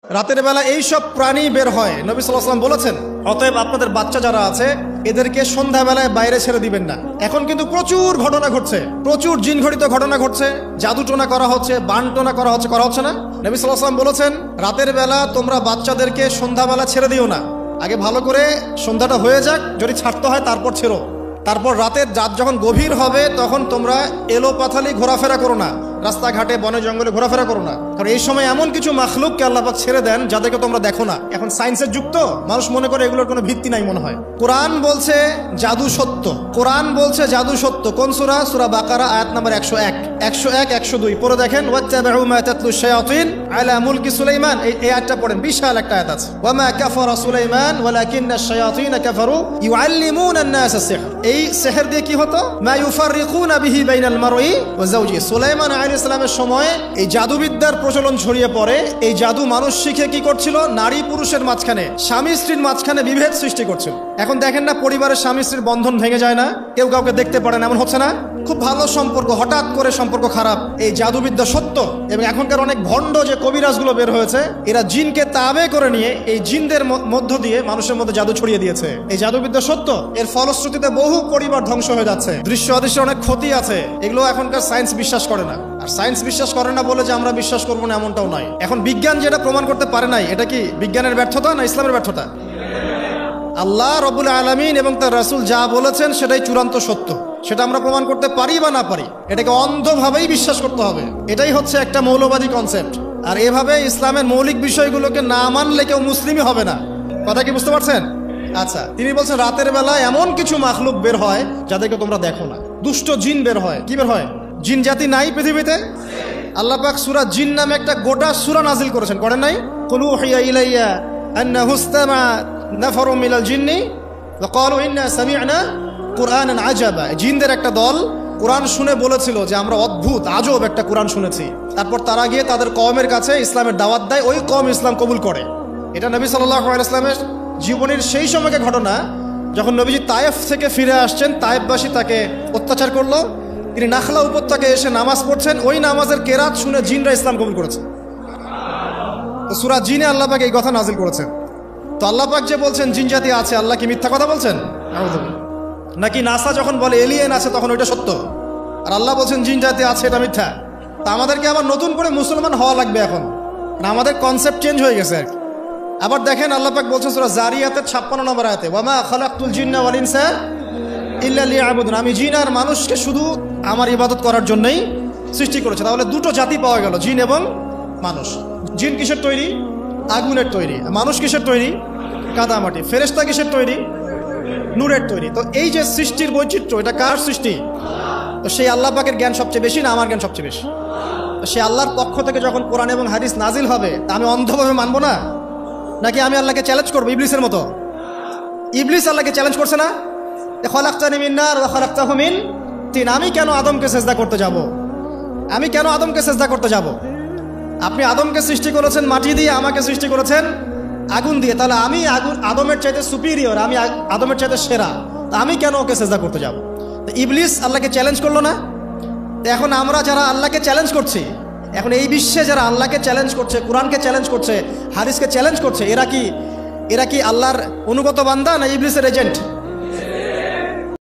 রাতের বেলা এই সব প্রাণী বের হয়, নবী সাল্লাল্লাহু আলাইহি ওয়াসাল্লাম বলেছেন, অতএব আপনাদের বাচ্চা যারা আছে এদেরকে সন্ধ্যাবেলায় বাইরে ছেড়ে দিবেন না। এখন কিন্তু প্রচুর ঘটনা ঘটছে, প্রচুর জিনঘটিত ঘটনা ঘটছে, জাদুটোনা করা হচ্ছে, বানটোনা করা হচ্ছে না? নবী সাল্লাল্লাহু আলাইহি ওয়াসাল্লাম বলেছেন, রাতের বেলা তোমরা বাচ্চাদেরকে সন্ধ্যাবেলা ছেড়ে দিও না, আগে ভালো করে সন্ধ্যাটা হয়ে যাক, যদি ছাড়তে হয় তারপর ছেড়ো। তারপর রাতের রাত যখন গভীর হবে তখন তোমরা এলোপাথালি ঘোরাফেরা করো না, রাস্তাঘাটে বনে জঙ্গলে ঘোরাফেরা করো না, কারণ এই সময় এমন কিছু মাখলুককে আল্লাহ পাক ছেড়ে দেন যাদেরকে তোমরা দেখো না। এখন সায়েন্সের যুগ তো, মানুষ মনে করে এগুলোর কোনো ভিত্তি নাই মনে হয়। কোরআন বলছে জাদু সত্য, কোরআন বলছে জাদু সত্য। কোন সূরা? সূরা বাকারা আয়াত নাম্বার 101, 101, 102 পড়ে দেখেন। ওয়াত্তাবিউ মা তাতলু শায়াতিন আলা মুলকি সুলাইমান, এই আয়াতটা পড়েন, বিশাল একটা আয়াত আছে। ওয়া মা কাফারা সুলাইমান ওয়ালাকিন্না শায়াতিন কাফারু ইউআল্লিমুনা আন-নাস সিহর। এই সিহর দিয়ে কি হতো? মা ইউফাররিকুনা বিহি বাইনাল মারই ওয়া যাওজি। সুলাইমান আলাইহিস সালামের সময় এই জাদুবিদ্যার প্রচলন ছড়িয়ে পড়ে। এই জাদু মানুষ শিখে কি করছিল? নারী পুরুষের মাঝখানে, স্বামী স্ত্রীর মাঝখানে বিভেদ সৃষ্টি করছিল। এখন দেখেন না, পরিবারের স্বামী স্ত্রীর বন্ধন ভেঙে যায় না, কেউ কাউকে দেখতে পারে না, এমন হচ্ছে না? খুব ভালো সম্পর্ক হঠাৎ করে সম্পর্ক খারাপ। এই জাদুবিদ্যা সত্য। এবং এখনকার অনেক ভণ্ড যে কবিরাজগুলো বের হয়েছে, এরা জিনকে তাবে করে নিয়ে এই জিনদের মধ্য দিয়ে মানুষের মধ্যে জাদু ছড়িয়ে দিয়েছে। এই জাদুবিদ্যা সত্য। এর ফলশ্রুতিতে বহু পরিবার ধ্বংস হয়ে যাচ্ছে, দৃশ্য অদৃশ্যের অনেক ক্ষতি আছে। এগুলো এখনকার সায়েন্স বিশ্বাস করে না। আর সায়েন্স বিশ্বাস করে না বলে যে আমরা বিশ্বাস করবো না এমনটাও নয়। এখন বিজ্ঞান যেটা প্রমাণ করতে পারে নাই, এটা কি বিজ্ঞানের ব্যর্থতা না ইসলামের ব্যর্থতা? আল্লাহ রব্বুল আলামিন এবং তার রাসূল যা বলেছেন সেটাই চূড়ান্ত সত্য। সেটা আমরা প্রমাণ করতে পারি বা না পারি, এটাকে অন্ধভাবেই বিশ্বাস করতে হবে। এটাই হচ্ছে একটা মৌলবাদী কনসেপ্ট। আর এভাবে ইসলামের মৌলিক বিষয়গুলোকে না মানলে কেউ মুসলিমই হবে না। কথা কি বুঝতে পারছেন? আচ্ছা, তিনি বলছেন রাতের বেলা এমন কিছু মাখলুক বের হয় যাদেরকে তোমরা দেখো না। দুষ্ট জিন বের হয়। কি বের হয়? জিন জাতি নাই পৃথিবীতে? আল্লাহ পাক সূরা জিন নামে একটা গোটা সূরা নাজিল করেছেন, করেন নাই? কুল উহিয়া ইলাইয়া আন্নাহু ইসতামা নাফারুম মিনাল জিন্নি ওয়া ক্বালু ইন্না সামি'না কুরআনান আজাবা। জিনদের একটা দল কোরআন শুনে বলেছিল যে আমরা অদ্ভুত আজব একটা কোরআন শুনেছি। তারপর তারা গিয়ে তাদের কওমের কাছে ইসলামের দাওয়াত দেয়, ওই কওম ইসলাম কবুল করে। এটা নবী সাল্লাল্লাহু আলাইহি ওয়াসাল্লামের জীবনের সেই সময়কার ঘটনা, যখন নবীজি তায়েফ থেকে ফিরে আসছেন। তায়েফবাসী তাকে অত্যাচার করলো, তিনি নাখলা উপত্যকায় এসে নামাজ পড়ছেন, ওই নামাজের কেরাত শুনে জিনরা ইসলাম কবুল করেছে। তো সূরা জিনে আল্লাহ পাক এই কথা নাজিল করেছেন। তো আল্লাহ পাক যে বলছেন জিন জাতি আছে, আল্লাহ কি মিথ্যা কথা বলছেন? নাকি নাসা যখন বলে এলিয়েন আছে তখন ওইটা সত্য, আর আল্লাহ বলছেন জিন জাতি আছে এটা মিথ্যা? তা আমাদেরকে আবার নতুন করে মুসলমান হওয়া লাগবে এখন, না আমাদের কনসেপ্ট চেঞ্জ হয়ে গেছে আর কি। আবার দেখেন আল্লাহ পাক বলছেন সূরা জারিয়াতের 56 নম্বর আয়াতে, ওয়া মা খালাকতুল জিন্না ওয়াল ইনসা ইল্লা লিয়াবুদুন। আমি জিন আর মানুষকে শুধু আমার ইবাদত করার জন্যই সৃষ্টি করেছে। তাহলে দুটো জাতি পাওয়া গেল, জিন এবং মানুষ। জিন কিসের তৈরি? আগুনের তৈরি। মানুষ কিসের তৈরি? কাদামাটি। ফেরেশতা কিসের তৈরি? নূরের তৈরি। তো এই যে সৃষ্টির বৈচিত্র্য, এটা কার সৃষ্টি? তো সেই আল্লাহ পাকের জ্ঞান সবচেয়ে বেশি না আমার জ্ঞান সবচেয়ে বেশি? সে আল্লাহর পক্ষ থেকে যখন কোরআন এবং হাদিস নাজিল হবে, তা আমি অন্ধভাবে মানবো না? নাকি আমি আল্লাহকে চ্যালেঞ্জ করবো ইবলিসের মতো? ইবলিস আল্লাহকে চ্যালেঞ্জ করছে না, খলাকতানি মিন নার ওয়া খলাকতাহু মিন তিন। আমি কেন আদমকে সেজদা করতে যাব? আমি কেন আদমকে সেজদা করতে যাব? আপনি আদমকে সৃষ্টি করেছেন মাটি দিয়ে, আমাকে সৃষ্টি করেছেন আগুন দিয়ে। তাহলে আমি আদমের চাইতে সুপিরিয়র, আমি আদমের চাইতে সেরা, তা আমি কেন ওকে সেজদা করতে যাব? তো ইবলিস আল্লাহকে চ্যালেঞ্জ করলো না? এখন আমরা যারা আল্লাহকে চ্যালেঞ্জ করছি, এখন এই বিশ্বে যারা আল্লাহকে চ্যালেঞ্জ করছে, কোরআনকে চ্যালেঞ্জ করছে, হাদিসকে চ্যালেঞ্জ করছে, এরা কি আল্লাহর অনুগত বান্দা না ইবলিসের এজেন্ট?